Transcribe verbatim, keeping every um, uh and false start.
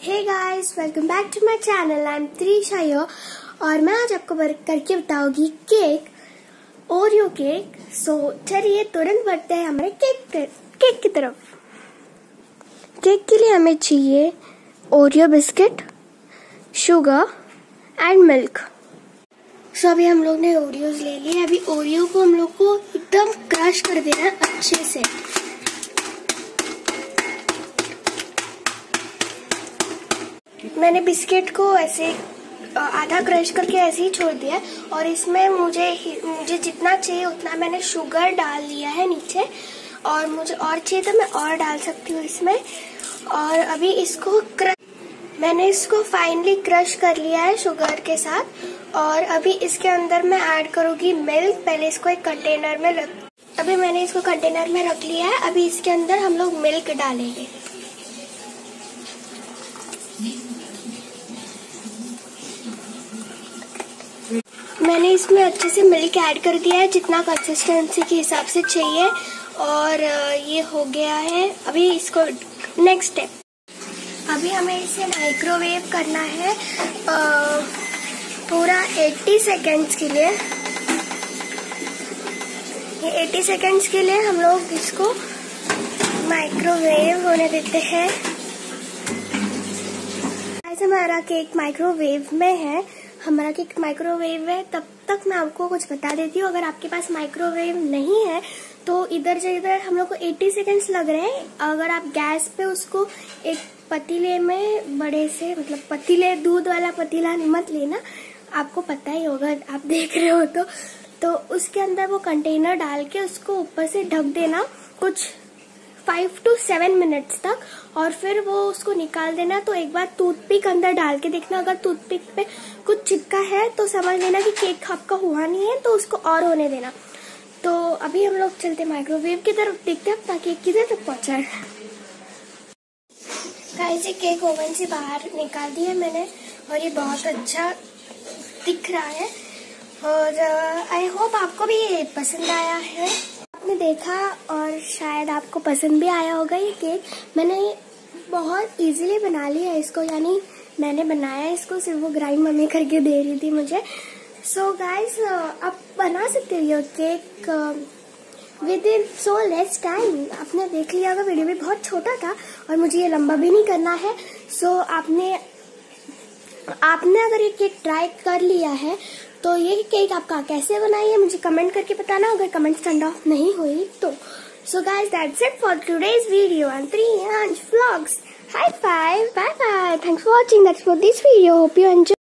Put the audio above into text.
Hey guys, welcome back to my channel. I am Trisha और मैं आज आपको करके बताऊंगी केक, ओरियो केक। सो चलिए तुरंत बढ़ते हैं हमारे केक केक की तरफ। केक के लिए हमें चाहिए Oreo biscuit, sugar and milk. So अभी हम लोग ने ओरियोज ले लिए। अभी ओरियो को हम लोग को एकदम क्रश कर देना है अच्छे से। मैंने बिस्किट को ऐसे आधा क्रश करके ऐसे ही छोड़ दिया और इसमें मुझे मुझे जितना चाहिए उतना मैंने शुगर डाल लिया है नीचे, और मुझे और चाहिए तो मैं और डाल सकती हूँ इसमें। और अभी इसको क्रश मैंने इसको फाइनली क्रश कर लिया है शुगर के साथ। और अभी इसके अंदर मैं ऐड करूंगी मिल्क। पहले इसको एक कंटेनर में रख अभी मैंने इसको कंटेनर में रख लिया है। अभी इसके अंदर हम लोग मिल्क डालेंगे। मैंने इसमें अच्छे से मिल्क ऐड कर दिया है जितना कंसिस्टेंसी के हिसाब से चाहिए, और ये हो गया है। अभी इसको नेक्स्ट स्टेप, अभी हमें इसे माइक्रोवेव करना है पूरा अस्सी सेकेंड्स के लिए। ये अस्सी सेकेंड्स के लिए हम लोग इसको माइक्रोवेव होने देते हैं। ऐसे हमारा केक माइक्रोवेव में है हमारा केक माइक्रोवेव है तब तक मैं आपको कुछ बता देती हूँ। अगर आपके पास माइक्रोवेव नहीं है तो इधर से इधर हम लोग को अस्सी सेकेंड्स लग रहे हैं। अगर आप गैस पे उसको एक पतीले में बड़े से, मतलब पतीले, दूध वाला पतीला मत लेना, आपको पता ही होगा, आप देख रहे हो तो तो उसके अंदर वो कंटेनर डाल के उसको ऊपर से ढक देना कुछ फाइव टू सेवन मिनट्स तक, और फिर वो उसको निकाल देना। तो एक बार टूथपिक अंदर डाल के देखना, अगर टूथपिक पे कुछ चिपका है तो समझ लेना कि केक आपका हुआ नहीं है, तो उसको और होने देना। तो अभी हम लोग चलते माइक्रोवेव की तरफ, देखते हैं ताकि किधर तक पहुंचा है। गाइस, ये केक ओवन से बाहर निकाल दिया मैंने और ये बहुत अच्छा दिख रहा है। और आई होप आपको भी ये पसंद आया है। आपने देखा और शायद आपको पसंद भी आया होगा ये केक। मैंने बहुत इजीली बना लिया है इसको, यानी मैंने बनाया इसको, सिर्फ वो ग्राइंड मम्मी करके दे रही थी मुझे। सो गाइस, आप बना सकते हो ये cake with in so less time. आपने देख लिया होगा, वीडियो भी बहुत छोटा था और मुझे ये लंबा भी नहीं करना है। सो so, आपने आपने अगर ये केक ट्राई कर लिया है तो ये केक आपका कैसे बनाई है मुझे कमेंट करके बताना, अगर कमेंट टर्न ऑफ नहीं हुई तो। So guys, that's it for today's video and Triyansh vlogs. High five, bye bye, thanks for watching, that's for this video, hope you enjoy.